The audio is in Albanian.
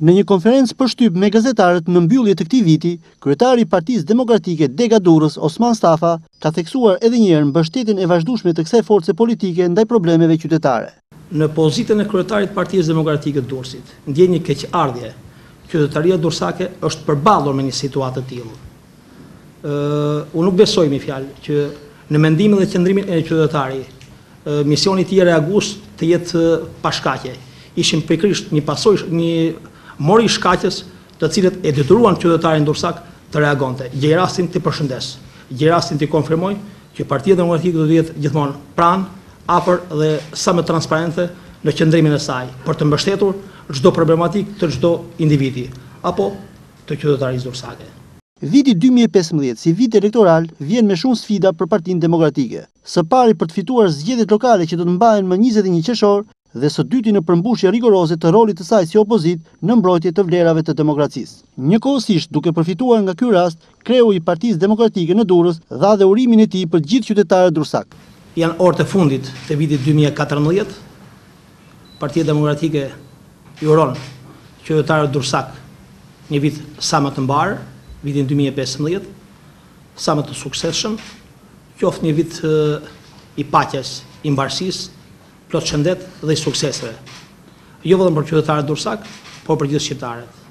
Në një konferencë përshtyp me gazetarët në mbyllje të këtij viti, kryetari i Partisë Demokratike Dega Durrës, Osman Stafa, ka theksuar edhe një herë mbështetjen e vazhdueshme të kësaj force politike ndaj problemeve qytetare. Në pozitën e kryetarit të Partisë Demokratike të Durrësit, ndjen një keqardhje. Qytetaria durrësake është përballur me një situatë të tillë. Unë nuk besoj me fjalë që në mendimin dhe qëndrimin e qytetari, misioni i tij reagues të jetë pa shkaqe. Ishin pikërisht një mori shkaqes të cilët e detyruan qytetarin durrësak të reagonte. Gjej rastin të përshëndes. Gjej rastin të konfirmoj që Partia Demokratike do të jetë gjithmonë pranë, afër dhe sa më transparente në qëndrimin e saj për të mbështetur çdo problematik të çdo individi apo të qytetarisë durrësake. Viti 2015 si vit elektoral vjen me shumë sfida për Partinë Demokratike. Së pari për të fituar zgjedhjet lokale që do të mbahen më 21 qershor dhe së dyti në përmbushje rigoroze të rolit të saj si opozit në mbrojtje të vlerave të demokracisë. Njëkohësisht, duke përfituar nga ky rast, kreu i Partisë Demokratike në Durrës dha dhe urimin e tij për gjithë qytetarët durrësak. Janë orët e fundit të vitit 2014. Partia Demokratike i uron qytetarët durrësak një vit sa më të mbar, vitin 2015, sa më të suksesshëm, qoftë një vit i paqes, i mbarësisë, plot shëndet dhe i sukseseve. Jo vetëm për qytetarët durrësak, por për gjithë shqiptarët.